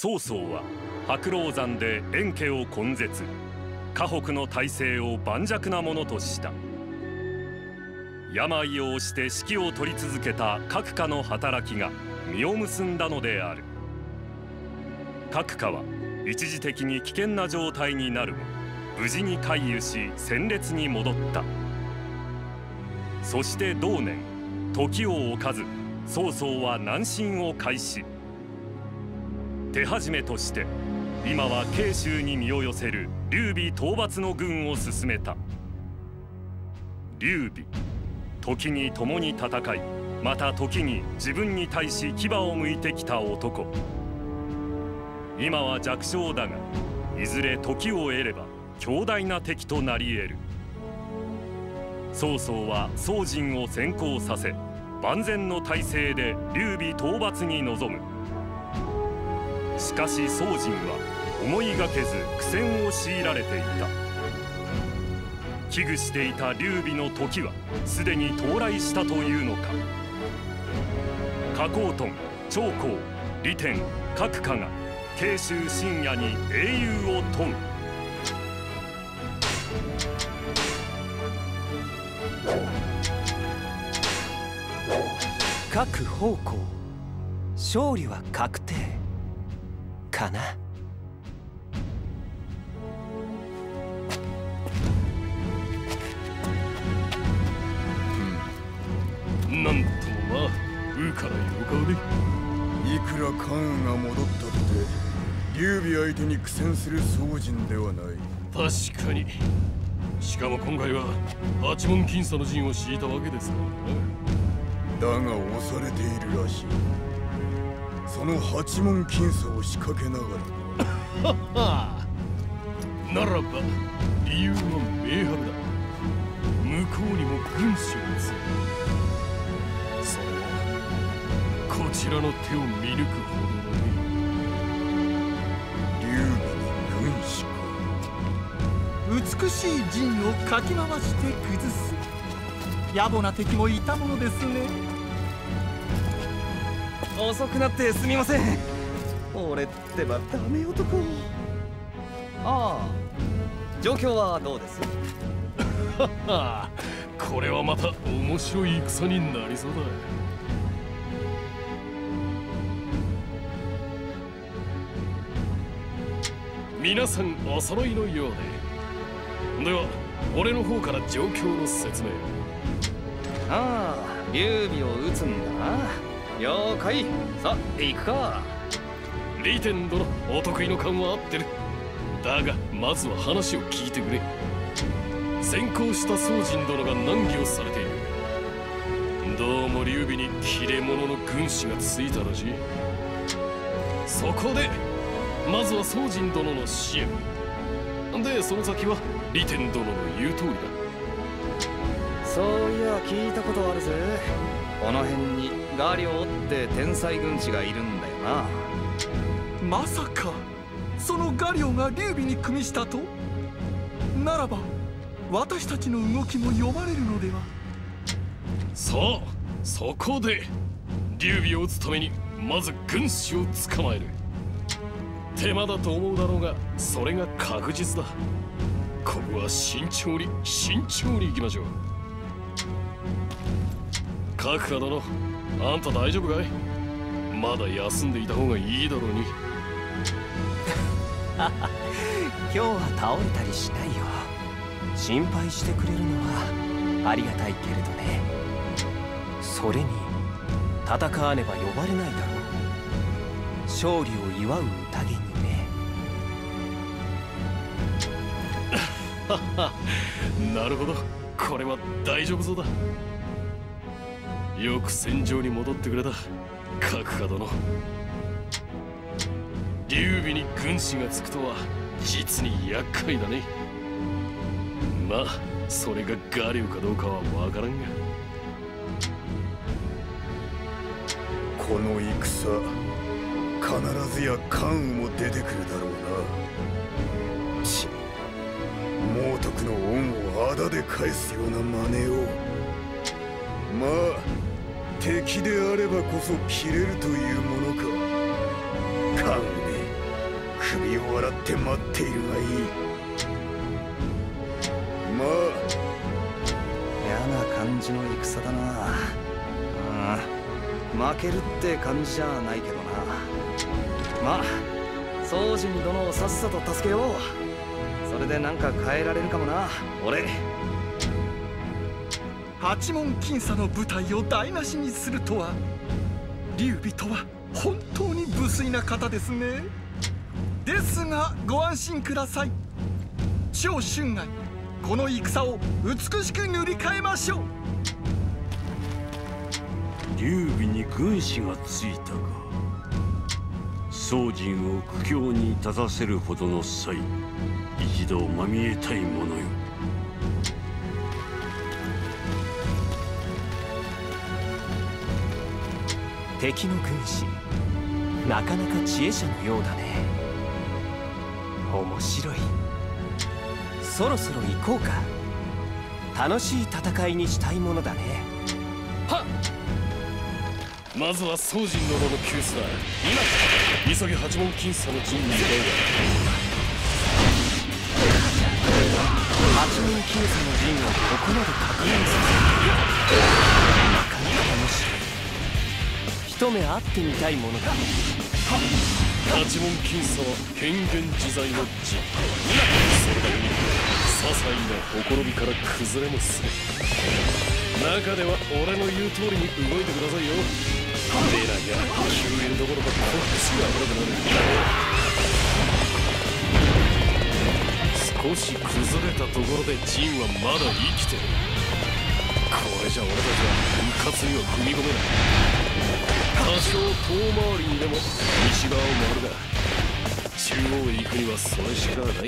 曹操は白狼山で延家を根絶、河北の体制を盤石なものとした。病を押して指揮を取り続けた閣下の働きが実を結んだのである。閣下は一時的に危険な状態になるも無事に回遊し戦列に戻った。そして同年、時を置かず曹操は南進を開始。手始めとして今は慶州に身を寄せる劉備討伐の軍を進めた。劉備、時に共に戦い、また時に自分に対し牙を向いてきた男。今は弱小だが、いずれ時を得れば強大な敵となり得る。曹操は宋人を先行させ、万全の体制で劉備討伐に臨む。しかし宋人は思いがけず苦戦を強いられていた。危惧していた劉備の時はすでに到来したというのか。夏侯惇、長江、李天、閣下が慶州深夜に英雄を問う。 各方向勝利は確定かな。 なんともまあうからよかで。 いくら関羽が戻ったとて劉備相手に苦戦する宋人ではない。 確かに。しかも今回は八門僅差の陣を敷いたわけですからな。 だが押されているらしい。その八門僅差を仕掛けながらならば理由は明白だ。向こうにも軍師を打つ。それはこちらの手を見抜くほどのね。 劉備に軍師か。 美しい陣をかき回して崩す野暮な敵もいたものですね。 遅くなってすみません。俺ってばダメ男。ああ、状況はどうです？ これはまた面白い戦になりそうだ。皆さんお揃いのようで。では俺の方から状況の説明を。 ああ、劉備を撃つんだな。了解。さあ行くか。 李天殿、お得意の勘は合ってる。だがまずは話を聞いてくれ。先行した宋人殿が難儀をされている。どうも劉備に切れ者の軍師がついたらしい。そこでまずは宋人殿の支援で、その先は李天殿の言う通りだ。 そういや聞いたことあるぜ。この辺にガリョウって天才軍師がいるんだよな。 まさかそのガリョウが劉備に組みしたとならば、私たちの動きも読まれるのでは。 そう、そこで劉備を撃つためにまず軍師を捕まえる。手間だと思うだろうが、それが確実だ。ここは慎重に慎重に行きましょう。閣下殿、あんた大丈夫かい？まだ休んでいた方がいいだろうに。 今日は倒れたりしないよ。心配してくれるのはありがたいけれどね。それに戦わねば呼ばれないだろう。勝利を祝う宴にね。 なるほど、これは大丈夫そうだ。よく戦場に戻ってくれた、閣下殿。劉備に軍師がつくとは実に厄介だね。まあそれがガリョウかどうかは分からんが。 この戦必ずや関羽も出てくるだろうな。ち、猛徳の恩を仇で返すような真似を。まあ敵であればこそ切れるというものか。関羽め、 首を洗って待っているがいい。まあ嫌な感じの戦だな。負けるって感じじゃないけどな。まあ宗人殿をさっさと助けよう。それでなんか変えられるかもな、俺。 八門僅差の部隊を台無しにするとは、劉備とは本当に無粋な方ですね。ですがご安心ください。趙春外、この戦を美しく塗り替えましょう。 劉備に軍師がついたが、宗人を苦境に立たせるほどの才、一度まみえたいものよ。 敵の軍師、なかなか知恵者のようだね。面白い。そろそろ行こうか。楽しい戦いにしたいものだね。 はっ、まずは宗人殿の急須だ。今急ぎ八門僅差の陣に向かうが。 八門僅差の陣をここまで確認させる。なかなか面白い。一目会ってみたいものだ。 八門僅差は変幻自在の陣。それだけに些細なほころびから崩れもする。中では俺の言う通りに動いてくださいよ。でなきゃ救援どころかこっちが危なくなる。少し崩れたところで陣はまだ生きてる。これじゃ俺たちはうかつには踏み込めない。多少遠回りにでも西側を回るが、中央へ行くにはそれしかない。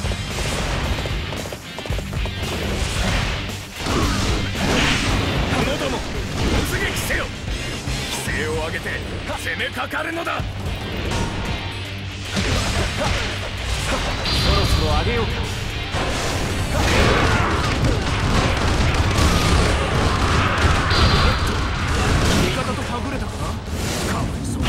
者ども、突撃せよ。規制を上げて攻めかかるのだ。 そろそろ上げようか。味方とはぐれたかな。かわいそう。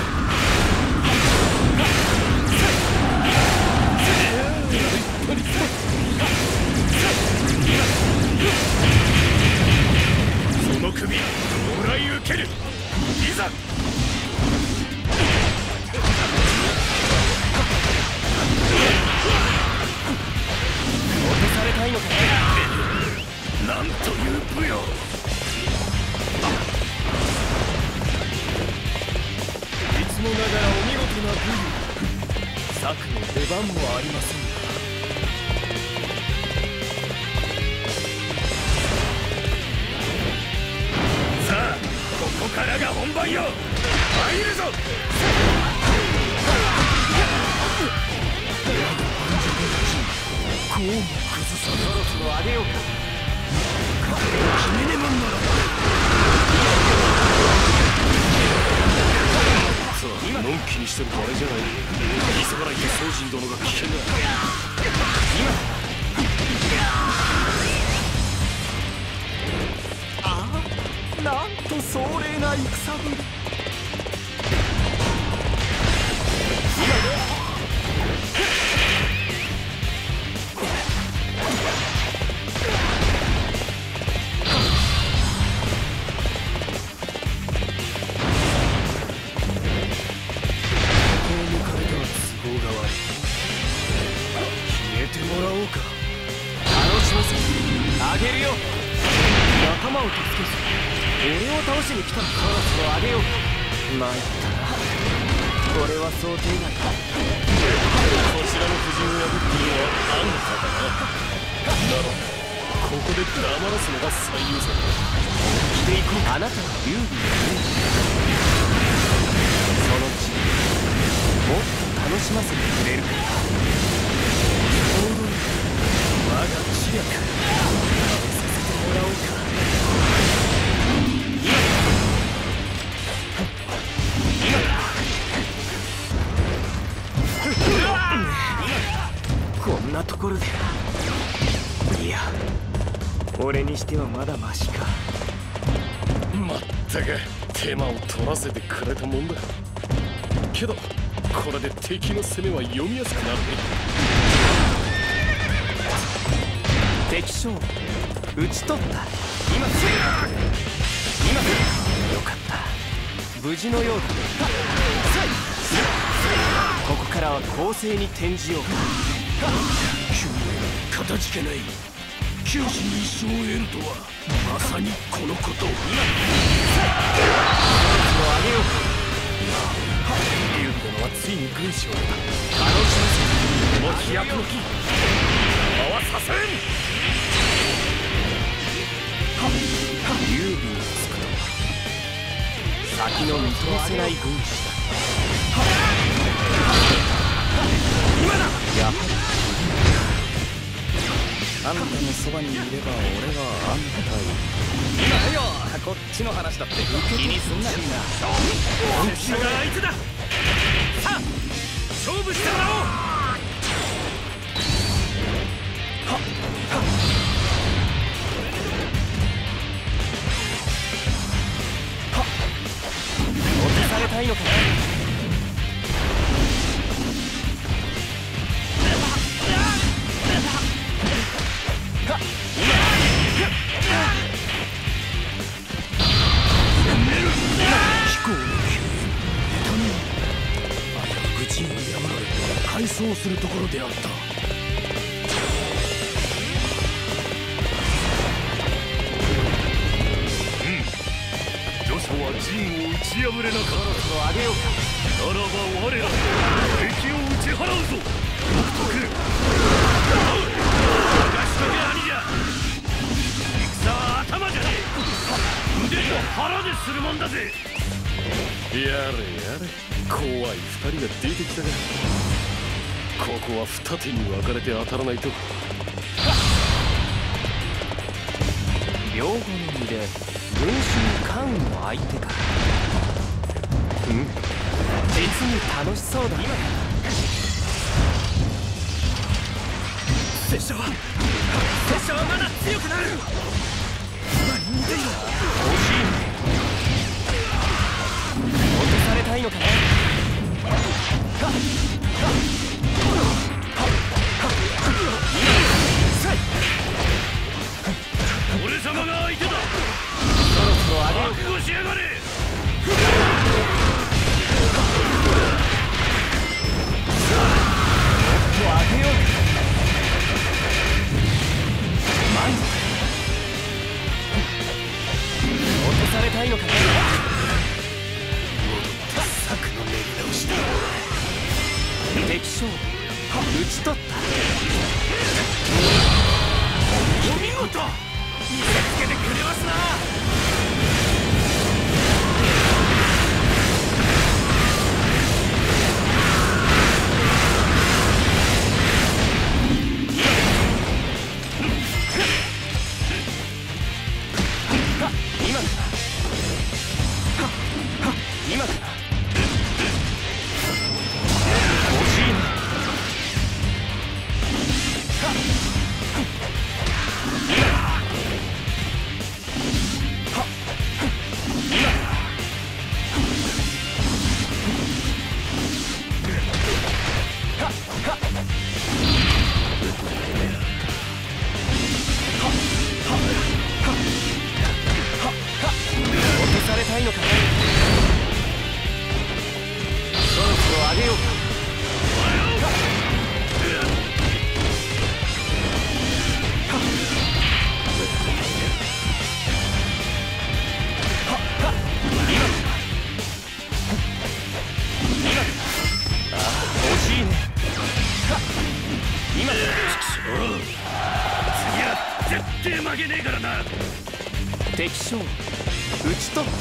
その首、もらい受ける。いざ。 落とされたいのかな。なんという武よ。 いつもながらお見事な武勇。策の出番もありませんが。 さあ、ここからが本番よ。入るぞ。 こうも崩さそろそろ上げようか。 君にもならさあ、のんきにしてる場合じゃない。急がないと宗人殿が危険だ。 ああ、なんと壮麗な戦ぶり。 あげるよ。仲間を助けず俺を倒しに来たのか。そろそろあげようか。参ったな。これは想定外だ。 こちらの布陣を破っているのはあんただな。ならここで黙らすのが最優先だ。 着ていこう。あなたは劉備の兵士。そのうちもっと楽しませてくれるから。ちょうどいい。我が知略食べさせてもらおうか。こんなところで。いや、俺にしてはまだマシか。 まったく手間を取らせてくれたもんだ。けどこれで敵の攻めは読みやすくなるね。 敵将討ち取った。今よかった。無事のようだ。ここからは攻勢に転じようか。 かたじけない。九死に一生を得るとはまさにこのこと。 今を上げようか。 劉備殿はついに軍師を得た。 可能します。 この飛躍の機回させん。 劉備につくとは先の見通せない軍師だ。今だ。やはりあんたのそばにいれば俺は安泰。今よ、こっちの話だって気にすんな。 本気が相手だ。さあ勝負してもらおう。 落とされたいのかな。 改装するところであった。 徐書は陣を打ち破れなかった。 そろそろ上げようか。 ならば我ら敵を打ち払うぞ。独特任しとけ兄じゃ。戦は頭じゃねえ。腕と腹でするもんだぜ。 やれやれ、怖い二人が出てきたが、ここは二手に分かれて当たらないと。 両方の身で群衆関羽の相手か。実に楽しそうだ。拙者はまだ強くなる。何見ている。惜しい。落とされたいのかな。 俺様が相手だ。 そろそろ上げよう。 覚悟しやがれ。 上げよう。満足。落とされたいのかな。 策の練り直しだ。 敵将討ち取った。 お見事。見せつけてくれますな。 今から負けねえからな。 敵将討ち取った。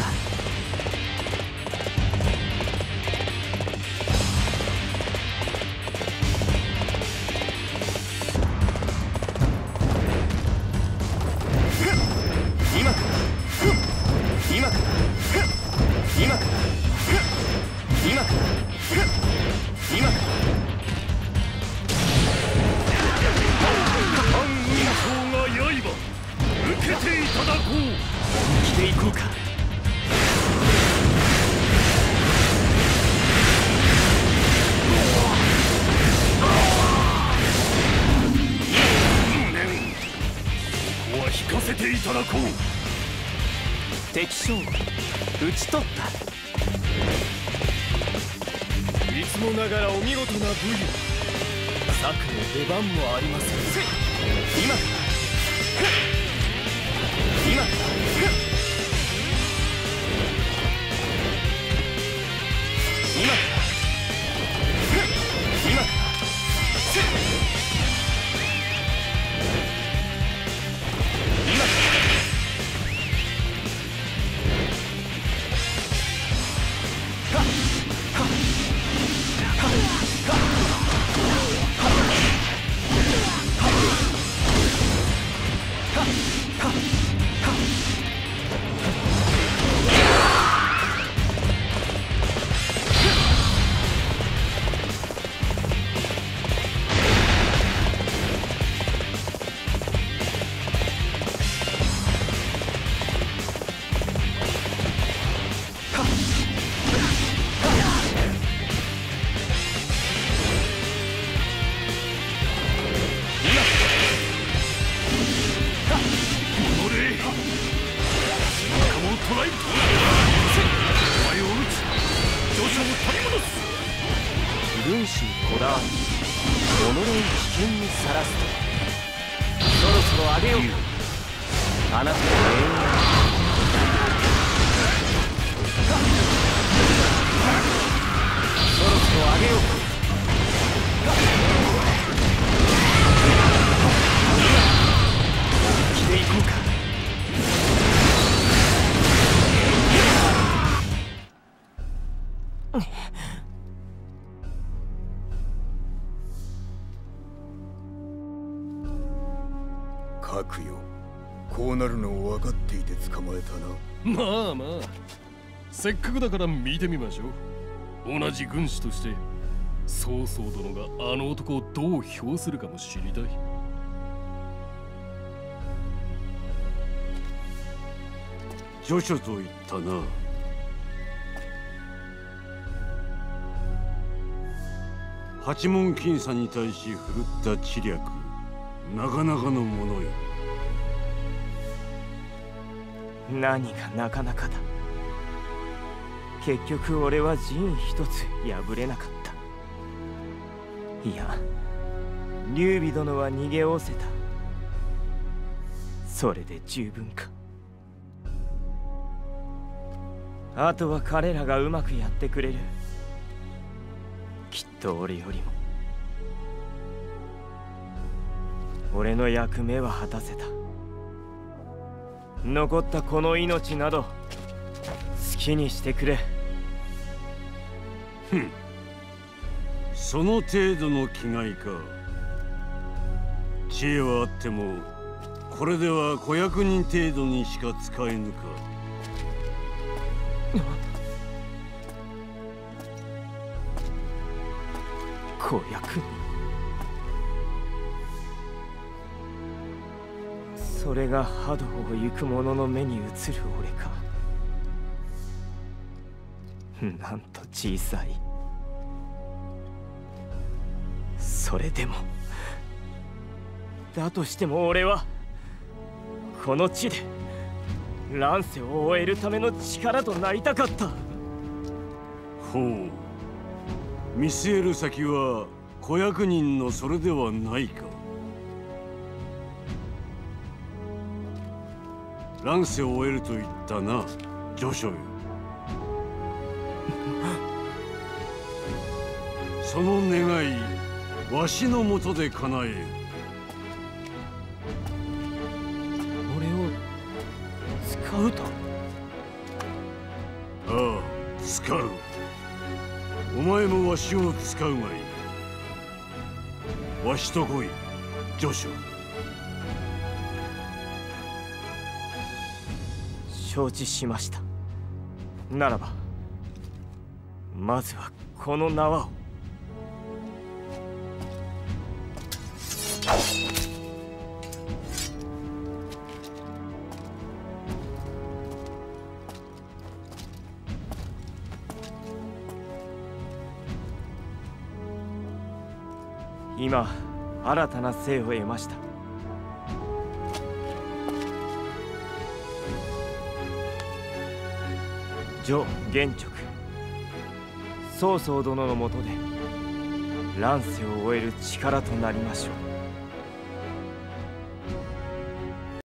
今から今から今から今から今から刃受けていただこう。 着ていこうか。 たこう。 敵将討ち取った。 いつもながらお見事な武勇。策の出番もありません。 今から今から今から今から軍師にこだわり己を危険にさらすと、そろそろあげようか、あなたの命運。そろそろあげようか。本気でいこうか。 核よ、こうなるのを分かっていて捕まえたな。 まあまあ、せっかくだから見てみましょう。同じ軍師として曹操殿があの男をどう評するかも知りたい。 徐々と言ったな。八門僅差に対し振るった知略、なかなかのものよ。 何がなかなかだ。結局俺は陣一つ破れなかった。いや、劉備殿は逃げおおせた。それで十分か。あとは彼らがうまくやってくれる。きっと俺よりも。俺の役目は果たせた。残ったこの命など好きにしてくれ。 ふん、その程度の気概か。知恵はあってもこれでは子役人程度にしか使えぬか。 子役人、それが波動を行く者の目に映る俺か。なんと小さい。それでもだとしても俺はこの地で乱世を終えるための力となりたかった。 ほう、見据える先は子役人のそれではないか。乱世を終えると言ったな、徐々よ。その願い、わしのもとで叶えよ。 俺を使うと？ ああ、使う。お前もわしを使うがいい。わしと来い、徐々。 承知しました。ならばまずはこの縄を。今新たな生を得ました。 徐玄直、曹操殿のもとで乱世を終える力となりましょう。